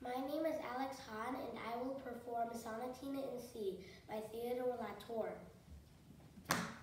My name is Alex Hahn, and I will perform Sonatina in C by Theodore Latour.